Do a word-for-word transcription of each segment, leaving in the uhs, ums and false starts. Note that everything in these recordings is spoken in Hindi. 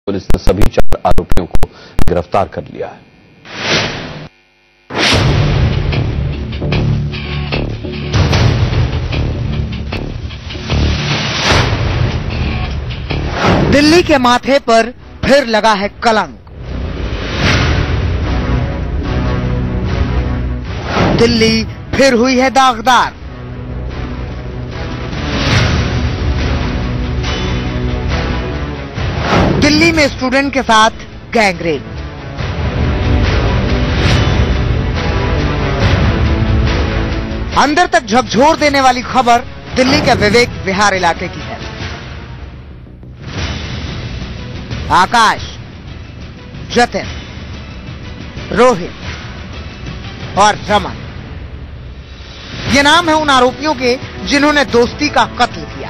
पुलिस ने सभी चार आरोपियों को गिरफ्तार कर लिया है। दिल्ली के माथे पर फिर लगा है कलंक। दिल्ली फिर हुई है दागदार। दिल्ली में स्टूडेंट के साथ गैंगरेप। अंदर तक झकझोर देने वाली खबर दिल्ली के विवेक विहार इलाके की है। आकाश, जतिन, रोहित और रमन, ये नाम है उन आरोपियों के जिन्होंने दोस्ती का कत्ल किया।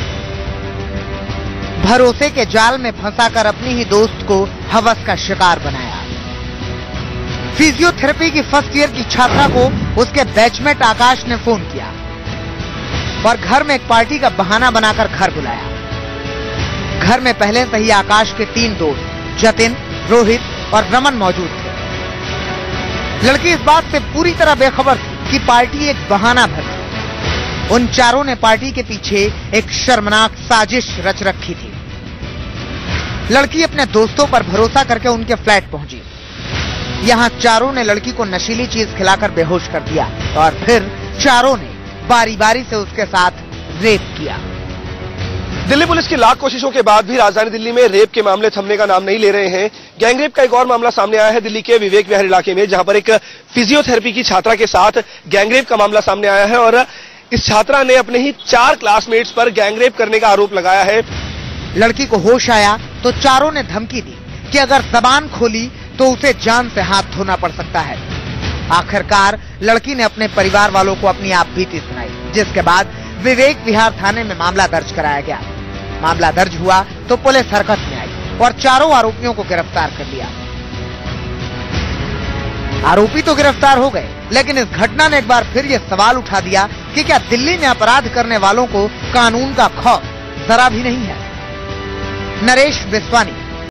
भरोसे के जाल में फंसाकर अपनी ही दोस्त को हवस का शिकार बनाया। फिजियोथेरेपी की फर्स्ट ईयर की छात्रा को उसके बैचमेट आकाश ने फोन किया और घर में एक पार्टी का बहाना बनाकर घर बुलाया। घर में पहले से ही आकाश के तीन दोस्त जतिन, रोहित और रमन मौजूद थे। लड़की इस बात से पूरी तरह बेखबर थी कि पार्टी एक बहाना भर। उन चारों ने पार्टी के पीछे एक शर्मनाक साजिश रच रखी थी। लड़की अपने दोस्तों पर भरोसा करके उनके फ्लैट पहुंची। यहां चारों ने लड़की को नशीली चीज खिलाकर बेहोश कर दिया और फिर चारों ने बारी बारी से उसके साथ रेप किया। दिल्ली पुलिस की लाख कोशिशों के बाद भी राजधानी दिल्ली में रेप के मामले थमने का नाम नहीं ले रहे हैं। गैंगरेप का एक और मामला सामने आया है दिल्ली के विवेक विहार इलाके में, जहां पर एक फिजियोथेरेपी की छात्रा के साथ गैंगरेप का मामला सामने आया है और इस छात्रा ने अपने ही चार क्लासमेट्स पर गैंगरेप करने का आरोप लगाया है। लड़की को होश आया तो चारों ने धमकी दी कि अगर जबान खोली तो उसे जान से हाथ धोना पड़ सकता है। आखिरकार लड़की ने अपने परिवार वालों को अपनी आप बीती सुनाई, जिसके बाद विवेक विहार थाने में मामला दर्ज कराया गया। मामला दर्ज हुआ तो पुलिस हरकत में आई और चारों आरोपियों को गिरफ्तार कर लिया। आरोपी तो गिरफ्तार हो गए, लेकिन इस घटना ने एक बार फिर यह सवाल उठा दिया कि क्या दिल्ली में अपराध करने वालों को कानून का खौफ जरा भी नहीं है। नरेश विश्वानी,